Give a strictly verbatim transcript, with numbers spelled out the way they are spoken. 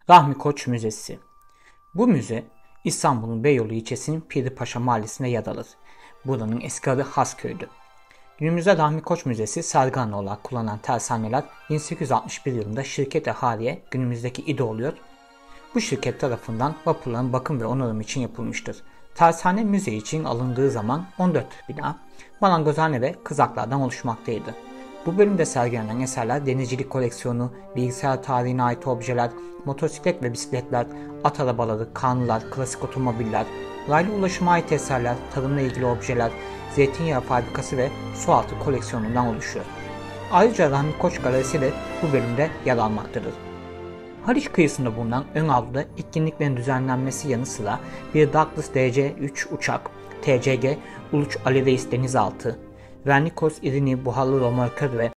Rahmi Koç Müzesi. Bu müze İstanbul'un Beyoğlu ilçesinin Piripaşa mahallesinde yer alır. Buranın eski adı Hasköy'dü. Günümüzde Rahmi Koç Müzesi sergi olarak kullanılan tersaneler bin sekiz yüz altmış bir yılında şirket-i Haliye günümüzdeki İDO oluyor. Bu şirket tarafından vapurların bakım ve onarımı için yapılmıştır. Tersane müze için alındığı zaman on dört bina, marangozhane ve kızaklardan oluşmaktaydı. Bu bölümde sergilenen eserler denizcilik koleksiyonu, bilgisayar tarihine ait objeler, motosiklet ve bisikletler, at arabaları, kanlılar, klasik otomobiller, raylı ulaşıma ait eserler, tarımla ilgili objeler, zeytinyağı fabrikası ve sualtı koleksiyonundan oluşuyor. Ayrıca Rahmi Koç Galerisi de bu bölümde yer almaktadır. Haliç kıyısında bulunan ön avluda etkinliklerin düzenlenmesi yanı sıra bir Douglas D C üç uçak, T C G Uluç Ali Reis denizaltı, Vernikos İrini buharlı römorkör ve